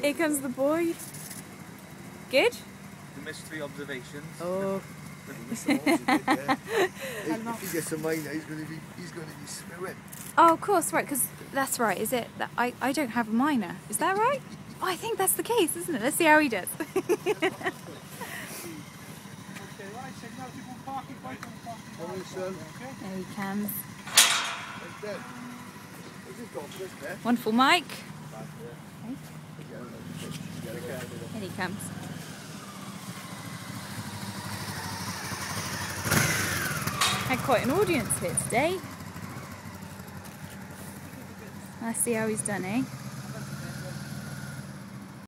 Here comes the boy. Good? The mystery observations. Oh. If he gets a minor, he's going to be swimming. Oh, of course, right, because that's right, is it? That I don't have a minor. Is that right? Oh, I think that's the case, isn't it? Let's see how he does. There he comes. Wonderful, Mike. Here he comes. Had quite an audience here today. Let's see how he's done, eh?